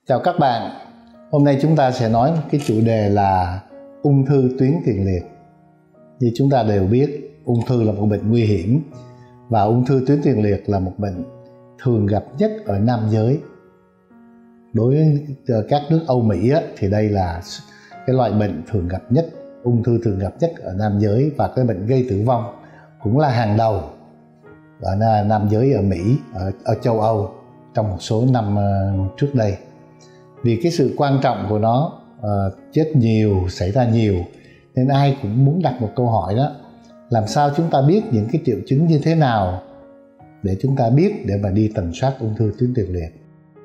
Chào các bạn, hôm nay chúng ta sẽ nói cái chủ đề là ung thư tuyến tiền liệt. Như chúng ta đều biết, ung thư là một bệnh nguy hiểm và ung thư tuyến tiền liệt là một bệnh thường gặp nhất ở nam giới. Đối với các nước Âu Mỹ thì đây là cái loại bệnh thường gặp nhất, ung thư thường gặp nhất ở nam giới và cái bệnh gây tử vong cũng là hàng đầu ở nam giới ở Mỹ, ở châu Âu trong một số năm trước đây. Vì cái sự quan trọng của nó, chết nhiều, xảy ra nhiều, nên ai cũng muốn đặt một câu hỏi đó: làm sao chúng ta biết những cái triệu chứng như thế nào để chúng ta biết để mà đi tầm soát ung thư tuyến tiền liệt.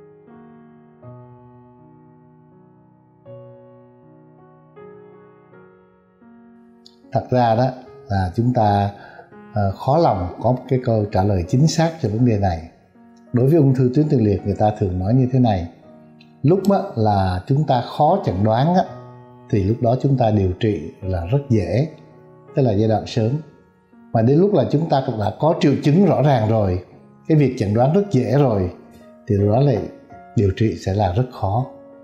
Thật ra đó là chúng ta khó lòng có một cái câu trả lời chính xác cho vấn đề này. Đối với ung thư tuyến tiền liệt, người ta thường nói như thế này: lúc là chúng ta khó chẩn đoán thì lúc đó chúng ta điều trị là rất dễ, tức là giai đoạn sớm. Mà đến lúc là chúng ta cũng đã có triệu chứng rõ ràng rồi, cái việc chẩn đoán rất dễ rồi, thì lúc đó lại điều trị sẽ là rất khó.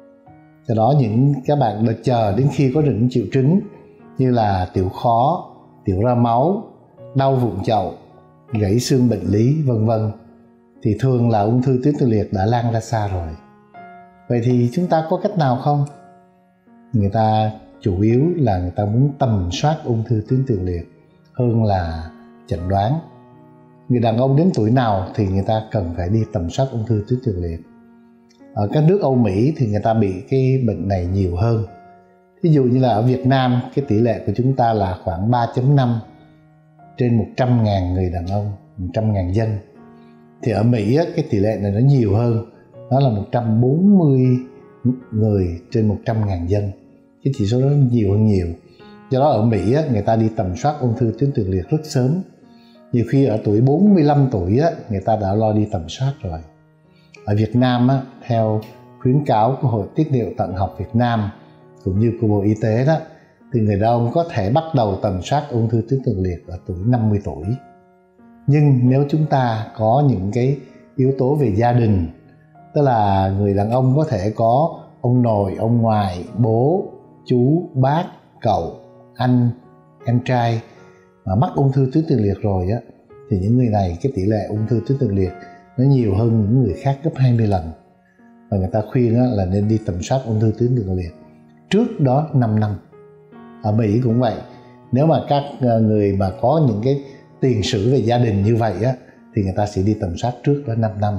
Do đó các bạn đợi chờ đến khi có những triệu chứng như là tiểu khó, tiểu ra máu, đau vụn chậu, gãy xương bệnh lý vân vân, thì thường là ung thư tuyến tiền liệt đã lan ra xa rồi. Vậy thì chúng ta có cách nào không? Người ta chủ yếu là người ta muốn tầm soát ung thư tuyến tiền liệt hơn là chẩn đoán. Người đàn ông đến tuổi nào thì người ta cần phải đi tầm soát ung thư tuyến tiền liệt. Ở các nước Âu Mỹ thì người ta bị cái bệnh này nhiều hơn. Ví dụ như là ở Việt Nam, cái tỷ lệ của chúng ta là khoảng 3.5 trên 100.000 người đàn ông, 100.000 dân. Thì ở Mỹ cái tỷ lệ này nó nhiều hơn, nó là 140 người trên 100.000 dân. Cái chỉ số đó nhiều hơn nhiều. Do đó ở Mỹ người ta đi tầm soát ung thư tuyến tiền liệt rất sớm. Nhiều khi ở tuổi 45 tuổi người ta đã lo đi tầm soát rồi. Ở Việt Nam theo khuyến cáo của Hội Tiết niệu Thận học Việt Nam cũng như của Bộ Y tế đó, thì người đàn ông có thể bắt đầu tầm soát ung thư tuyến tiền liệt ở tuổi 50 tuổi. Nhưng nếu chúng ta có những cái yếu tố về gia đình, tức là người đàn ông có thể có ông nội, ông ngoại, bố, chú, bác, cậu, anh, em trai mà mắc ung thư tuyến tiền liệt rồi thì những người này cái tỷ lệ ung thư tuyến tiền liệt nó nhiều hơn những người khác gấp 20 lần. Và người ta khuyên là nên đi tầm soát ung thư tuyến tiền liệt trước đó 5 năm. Ở Mỹ cũng vậy. Nếu mà các người mà có những cái tiền sử về gia đình như vậy thì người ta sẽ đi tầm soát trước đó 5 năm.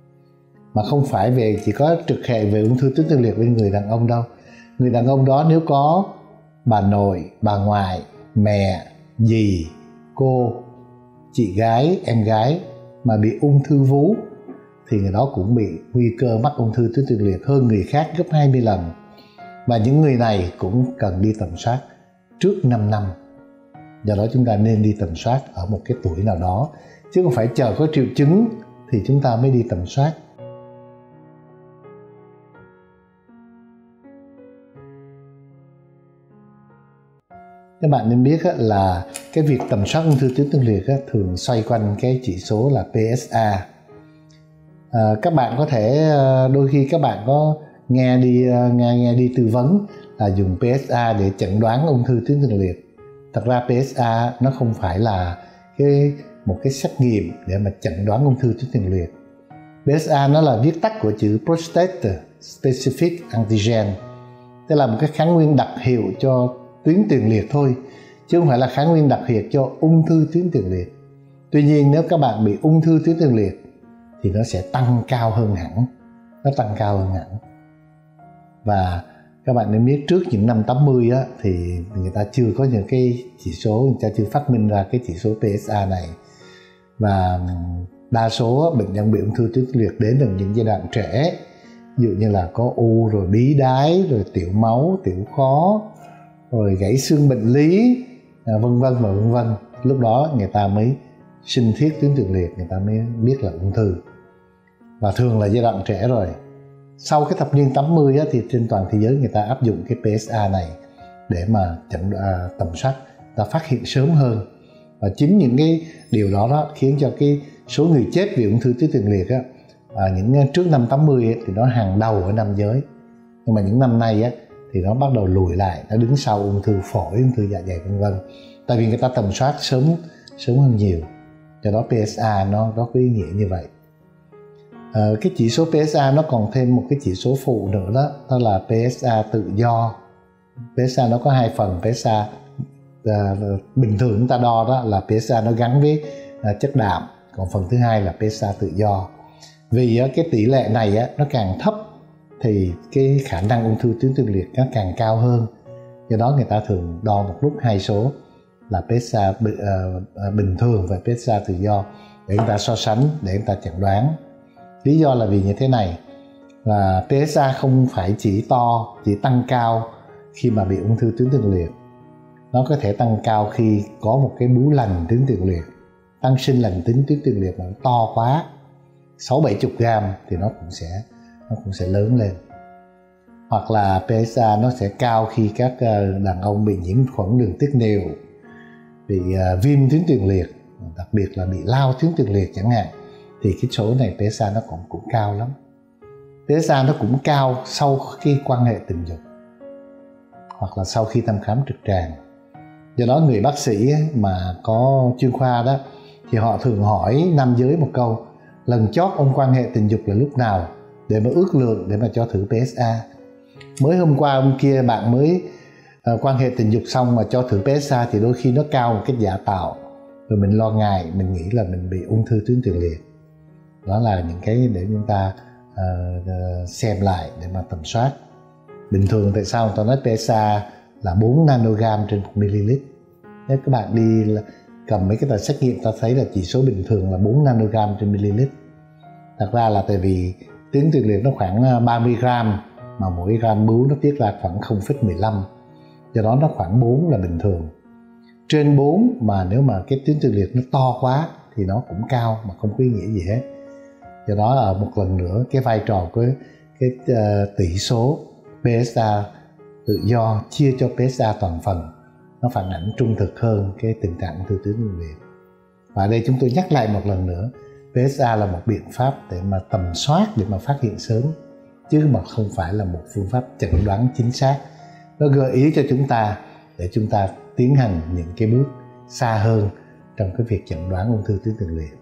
Mà không phải chỉ có trực hệ về ung thư tuyến tiền liệt với người đàn ông đâu. Người đàn ông đó nếu có bà nội, bà ngoại, mẹ, dì, cô, chị gái, em gái mà bị ung thư vú thì người đó cũng bị nguy cơ mắc ung thư tuyến tiền liệt hơn người khác gấp 20 lần. Và những người này cũng cần đi tầm soát trước 5 năm. Do đó chúng ta nên đi tầm soát ở một cái tuổi nào đó, chứ không phải chờ có triệu chứng thì chúng ta mới đi tầm soát. Các bạn nên biết là cái việc tầm soát ung thư tuyến tiền liệt thường xoay quanh cái chỉ số là PSA. Các bạn có thể đôi khi các bạn có nghe đi tư vấn là dùng PSA để chẩn đoán ung thư tuyến tiền liệt. Thật ra PSA nó không phải là một cái xét nghiệm để mà chẩn đoán ung thư tuyến tiền liệt. PSA nó là viết tắt của chữ Prostate Specific Antigen, tức là một cái kháng nguyên đặc hiệu cho tuyến tiền liệt thôi, chứ không phải là kháng nguyên đặc hiệu cho ung thư tuyến tiền liệt. Tuy nhiên nếu các bạn bị ung thư tuyến tiền liệt thì nó sẽ tăng cao hơn hẳn. Và các bạn nên biết trước những năm 80 thì người ta chưa có những cái chỉ số, người ta chưa phát minh ra cái chỉ số PSA này. Và đa số bệnh nhân bị ung thư tuyến tiền liệt đến từ những giai đoạn trẻ, ví dụ như là có u rồi bí đái, rồi tiểu máu, tiểu khó, rồi gãy xương bệnh lý, vân vân. Lúc đó người ta mới sinh thiết tuyến tiền liệt, người ta mới biết là ung thư. Và thường là giai đoạn trẻ rồi. Sau cái thập niên 80 thì trên toàn thế giới người ta áp dụng cái PSA này để mà tầm soát, ta phát hiện sớm hơn. Và chính những cái điều đó khiến cho cái số người chết vì ung thư tuyến tiền liệt những trước năm 80 ấy, thì nó hàng đầu ở nam giới, nhưng mà những năm nay ấy, thì nó bắt đầu lùi lại, nó đứng sau ung thư phổi, ung thư dạ dày vân vân. Tại vì người ta tầm soát sớm hơn nhiều, do đó PSA nó có cái ý nghĩa như vậy. Cái chỉ số PSA nó còn thêm một cái chỉ số phụ nữa, đó là PSA tự do. PSA nó có hai phần. PSA bình thường chúng ta đo đó là PSA nó gắn với chất đạm, còn phần thứ hai là PSA tự do. Vì cái tỷ lệ này nó càng thấp thì cái khả năng ung thư tuyến tiền liệt nó càng cao hơn, do đó người ta thường đo một lúc hai số là PSA bình thường và PSA tự do để người ta so sánh, để người ta chẩn đoán. Lý do là vì như thế này, là PSA không phải chỉ tăng cao khi mà bị ung thư tuyến tiền liệt, nó có thể tăng cao khi có một cái bú lành tuyến tiền liệt, tăng sinh lành tính tuyến tiền liệt mà nó to quá 60-70 gram thì nó cũng sẽ lớn lên. Hoặc là PSA nó sẽ cao khi các đàn ông bị nhiễm khuẩn đường tiết niệu, bị viêm tuyến tiền liệt, đặc biệt là bị lao tuyến tiền liệt chẳng hạn, thì cái số này PSA nó cũng cao lắm. PSA nó cũng cao sau khi quan hệ tình dục hoặc là sau khi thăm khám trực tràng. Do đó người bác sĩ mà có chuyên khoa đó thì họ thường hỏi nam giới một câu: lần chót ông quan hệ tình dục là lúc nào, để mà ước lượng, để mà cho thử PSA. Mới hôm qua ông kia bạn mới quan hệ tình dục xong mà cho thử PSA thì đôi khi nó cao một cách giả tạo, rồi mình lo ngại, mình nghĩ là mình bị ung thư tuyến tiền liệt. Đó là những cái để chúng ta xem lại để mà tầm soát. Bình thường tại sao người ta nói PSA là 4 nanogram trên 1 ml? Nếu các bạn đi cầm mấy cái tờ xét nghiệm, ta thấy là chỉ số bình thường là 4 nanogram trên ml. Thật ra là tại vì tuyến tiền liệt nó khoảng 30 gram, mà mỗi gram bú nó tiết ra khoảng 0,15, do đó nó khoảng 4 là bình thường. Trên 4 mà nếu mà cái tuyến tiền liệt nó to quá thì nó cũng cao mà không có ý nghĩa gì hết. Do đó là một lần nữa cái vai trò của cái tỷ số PSA tự do chia cho PSA toàn phần nó phản ánh trung thực hơn cái tình trạng ung thư tuyến tiền liệt. Và đây chúng tôi nhắc lại một lần nữa, PSA là một biện pháp để mà tầm soát, để mà phát hiện sớm, chứ mà không phải là một phương pháp chẩn đoán chính xác. Nó gợi ý cho chúng ta để chúng ta tiến hành những cái bước xa hơn trong cái việc chẩn đoán ung thư tuyến tiền liệt.